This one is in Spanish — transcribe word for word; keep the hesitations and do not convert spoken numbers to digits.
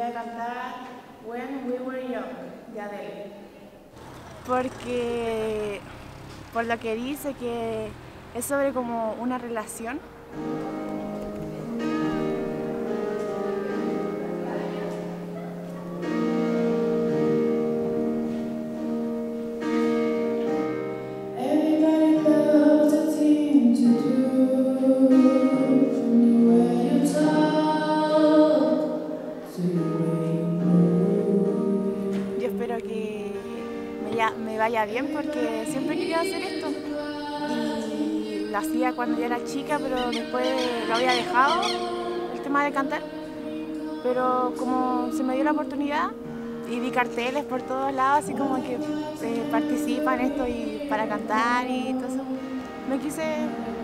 a cantar When We Were Young, de Adele. Porque, por lo que dice, que es sobre como una relación. Yo espero que me, ya, me vaya bien porque siempre quería hacer esto y lo hacía cuando yo era chica, pero después lo había dejado, el tema de cantar. Pero como se me dio la oportunidad y vi carteles por todos lados, así como que eh, participa en esto y para cantar y todo eso, me quise